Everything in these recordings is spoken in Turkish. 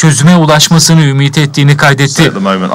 çözüme ulaşmasını ümit ettiğini kaydetti.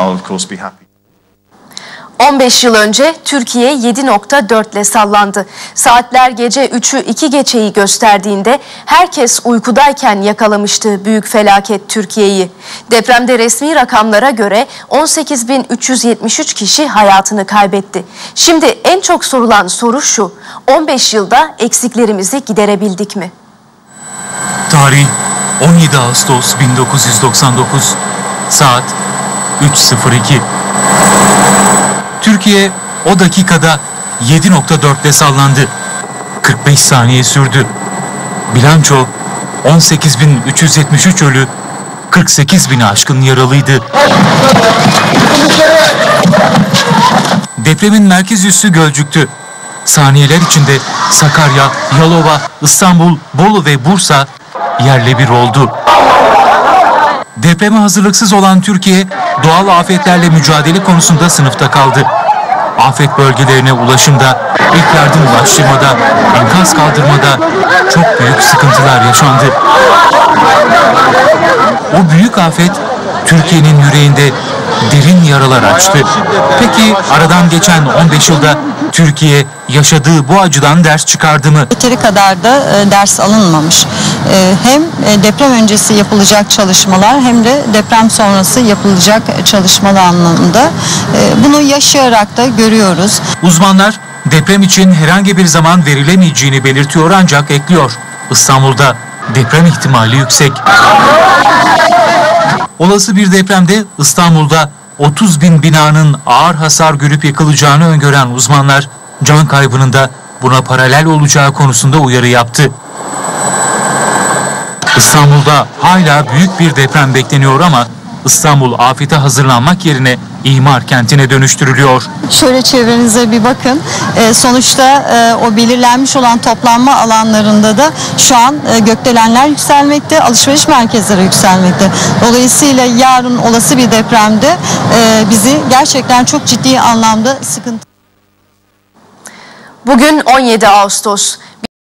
15 yıl önce Türkiye 7.4 ile sallandı. Saatler gece 3'ü 2 geçeyi gösterdiğinde herkes uykudayken yakalamıştı büyük felaket Türkiye'yi. Depremde resmi rakamlara göre 18.373 kişi hayatını kaybetti. Şimdi en çok sorulan soru şu: 15 yılda eksiklerimizi giderebildik mi? Tarih 17 Ağustos 1999, saat 3.02. Türkiye o dakikada 7.4 ile sallandı. 45 saniye sürdü. Bilanço 18.373 ölü, 48.000'i aşkın yaralıydı. Depremin merkez üssü Gölcük'tü. Saniyeler içinde Sakarya, Yalova, İstanbul, Bolu ve Bursa yerle bir oldu. Depreme hazırlıksız olan Türkiye, doğal afetlerle mücadele konusunda sınıfta kaldı. Afet bölgelerine ulaşımda, ilk yardım ulaştırmada, enkaz kaldırmada çok büyük sıkıntılar yaşandı. O büyük afet Türkiye'nin yüreğinde derin yaralar açtı. Peki aradan geçen 15 yılda Türkiye yaşadığı bu acıdan ders çıkardı mı? Yeteri kadar da ders alınmamış. Hem deprem öncesi yapılacak çalışmalar hem de deprem sonrası yapılacak çalışmalar anlamında bunu yaşayarak da görüyoruz. Uzmanlar deprem için herhangi bir zaman verilemeyeceğini belirtiyor ancak ekliyor: İstanbul'da deprem ihtimali yüksek. Olası bir depremde İstanbul'da 30.000 binanın ağır hasar görüp yıkılacağını öngören uzmanlar, can kaybının da buna paralel olacağı konusunda uyarı yaptı. İstanbul'da hala büyük bir deprem bekleniyor ama İstanbul afete hazırlanmak yerine imar kentine dönüştürülüyor. Şöyle çevrenize bir bakın. Sonuçta o belirlenmiş olan toplanma alanlarında da şu an gökdelenler yükselmekte, alışveriş merkezleri yükselmekte. Dolayısıyla yarın olası bir depremde bizi gerçekten çok ciddi anlamda sıkıntı. Bugün 17 Ağustos.